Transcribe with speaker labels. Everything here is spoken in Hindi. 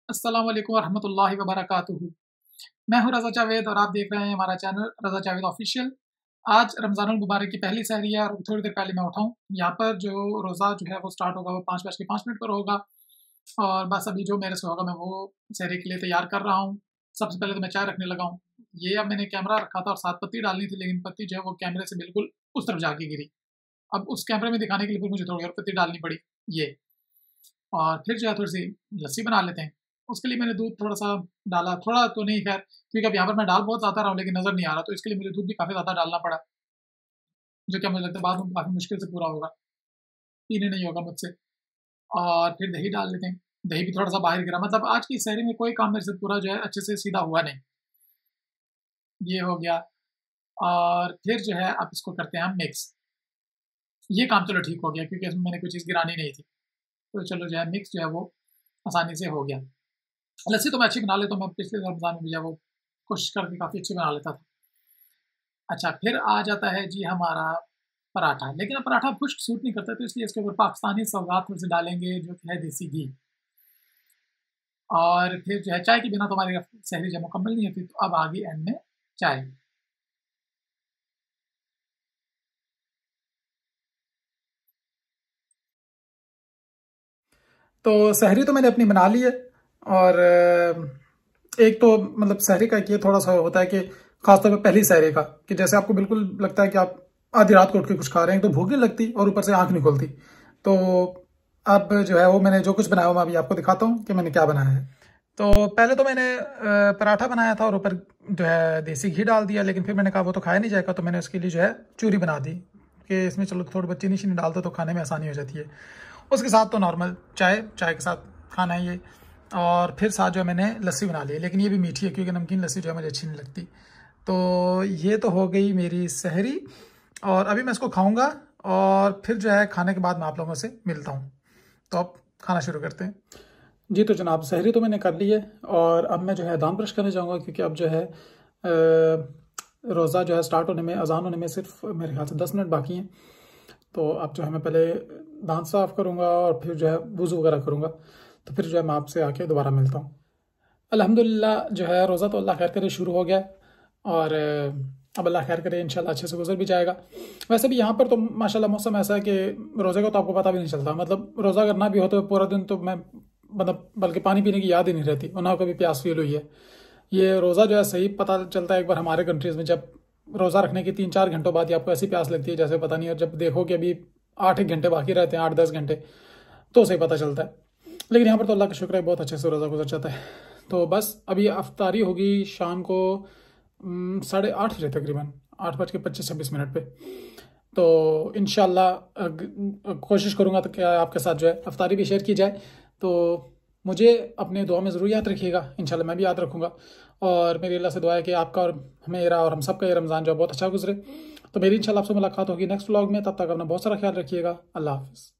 Speaker 1: अस्सलाम वालेकुम रहमतुल्लाहि व बरकातुहू। मैं हूं रज़ा जावेद और आप देख रहे हैं हमारा चैनल रज़ा जावेद ऑफिशियल। आज रमज़ानुल मुबारक की पहली सहरी है और थोड़ी देर पहले मैं उठाऊँ। यहाँ पर जो रोज़ा जो है वो स्टार्ट होगा वो 5:05 पर होगा और बस अभी जो मेरे से होगा मैं वो सहरी के लिए तैयार कर रहा हूँ। सबसे पहले तो मैं चाय रखने लगा हूँ। ये अब मैंने कैमरा रखा था और 7 पत्ती डालनी थी, लेकिन पत्ती जो है वो कैमरे से बिल्कुल उस तरफ जाके गिरी। अब उस कैमरे में दिखाने के लिए फिर मुझे थोड़ी और पत्ती डालनी पड़ी ये। और फिर जो है थोड़ी-सी लस्सी बना लेते हैं। उसके लिए मैंने दूध थोड़ा-सा डाला, थोड़ा तो नहीं खैर, क्योंकि अब यहाँ पर मैं डाल बहुत ज़्यादा रहा हूँ लेकिन नज़र नहीं आ रहा, तो इसके लिए मुझे दूध भी काफ़ी ज़्यादा डालना पड़ा, जो कि मुझे लगता है बाद में काफ़ी मुश्किल से पूरा होगा, पीने नहीं होगा मुझसे। और फिर दही डाल लेते हैं, दही भी थोड़ा-सा बाहर गिरा, मतलब आज की सहरी में कोई काम मेरे से पूरा जो है अच्छे से सीधा हुआ नहीं। ये हो गया और फिर जो है अब इसको करते हैं हम मिक्स। ये काम चलो ठीक हो गया क्योंकि इसमें मैंने कोई चीज़ गिरानी नहीं थी, तो चलो जो है मिक्स जो है वो आसानी से हो गया। लस्सी तो मैं अच्छी बना लेता हूँ, मैं पिछले रमज़ान में भी है वो कोशिश करके काफ़ी अच्छी बना लेता था। अच्छा, फिर आ जाता है जी हमारा पराठा, लेकिन अब पराठा खुश्क सूट नहीं करता, तो इसलिए इसके ऊपर पाकिस्तानी सौगात थोड़े-से डालेंगे जो कि है देसी घी। और फिर जो है चाय के बिना तो हमारी सहरी जो मुकम्मल नहीं होती, तो अब आ गई एंड में चाय। तो सहरी तो मैंने अपनी बना ली है और एक तो मतलब सहरी का ये थोड़ा सा होता है कि खासतौर पर पहली सहरी का कि जैसे आपको बिल्कुल लगता है कि आप आधी रात को उठ के कुछ खा रहे हैं, तो भूख नहीं लगती और ऊपर से आंख नहीं खुलती। तो अब जो है वो मैंने जो कुछ बनाया मैं अभी आपको दिखाता हूँ कि मैंने क्या बनाया है। तो पहले तो मैंने पराठा बनाया था और ऊपर जो है देसी घी डाल दिया, लेकिन फिर मैंने कहा वो तो खाया नहीं जाएगा, तो मैंने उसके लिए जो है चूरी बना दी कि इसमें चलो थोड़ी बहुत चीनी शीनी डाल दो तो खाने में आसानी हो जाती है। उसके साथ तो नॉर्मल चाय के साथ खाना है ये। और फिर साथ जो है मैंने लस्सी बना ली, लेकिन ये भी मीठी है क्योंकि नमकीन लस्सी जो है मुझे अच्छी नहीं लगती। तो ये तो हो गई मेरी सहरी और अभी मैं इसको खाऊंगा और फिर जो है खाने के बाद मैं आप लोगों से मिलता हूँ। तो अब खाना शुरू करते हैं। जी तो जनाब, सहरी तो मैंने कर ली है और अब मैं जो है दांत ब्रश करने जाऊँगा क्योंकि अब जो है रोज़ा जो है स्टार्ट होने में, अजान होने में सिर्फ मेरे ख्याल से 10 मिनट बाकी हैं। तो अब जो है मैं पहले दांत साफ़ करूँगा और फिर जो है वज़ू वगैरह करूँगा, तो फिर जो है मैं आपसे आके दोबारा मिलता हूँ। अल्हम्दुलिल्लाह जो है रोज़ा तो अल्लाह खैर करे शुरू हो गया और अब अल्लाह खैर करे इंशाल्लाह अच्छे से गुजर भी जाएगा। वैसे भी यहाँ पर तो माशाल्लाह मौसम ऐसा है कि रोज़े का तो आपको पता भी नहीं चलता, मतलब रोज़ा करना भी हो तो पूरा दिन तो मैं मतलब बल्कि पानी पीने की याद ही नहीं रहती और ना कभी प्यास फील हुई है। ये रोज़ा जो है सही पता चलता है एक बार हमारे कंट्रीज़ में, जब रोज़ा रखने के 3-4 घंटों बाद ही आपको ऐसी प्यास लगती है जैसे पता नहीं, और जब देखो कि अभी 8 घंटे बाकी रहते हैं, 8-10 घंटे, तो सही पता चलता है। लेकिन यहाँ पर तो अल्लाह का शुक्र है बहुत अच्छे से रोज़ा गुजर जाता है। तो बस अभी अफ्तारी होगी शाम को 8:30 बजे तकरीबन, 8:25-26 पे। तो इंशाल्लाह कोशिश करूँगा तो क्या आपके साथ जो है अफ्तारी भी शेयर की जाए। तो मुझे अपने दुआ में ज़रूर याद रखिएगा, इंशाल्लाह मैं भी याद रखूँगा। और मेरी अल्लाह से दुआ है कि आपका और मेरा और हम सब का ये रमज़ान जो है बहुत अच्छा गुजरे। तो मेरी इंशाल्लाह आपसे मुलाकात होगी नेक्स्ट व्लॉग में, तब तक अपना बहुत सारा ख्याल रखिएगा। अल्लाह हाफ़िज़।